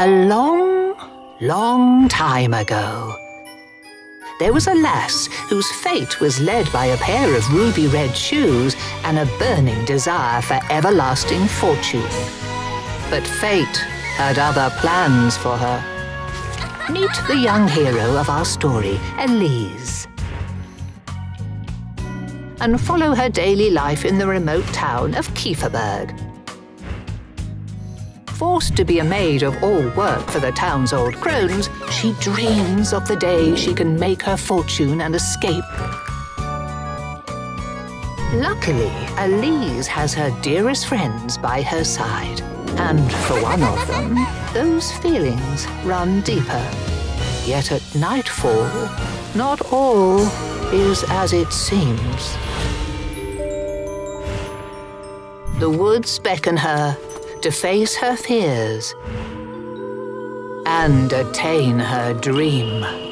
A long, long time ago, there was a lass whose fate was led by a pair of ruby-red shoes and a burning desire for everlasting fortune. But fate had other plans for her. Meet the young hero of our story, Elise, and follow her daily life in the remote town of Kieferberg. Forced to be a maid of all work for the town's old crones, she dreams of the day she can make her fortune and escape. Luckily, Elise has her dearest friends by her side, and for one of them, those feelings run deeper. Yet at nightfall, not all is as it seems. The woods beckon her to face her fears and attain her dream.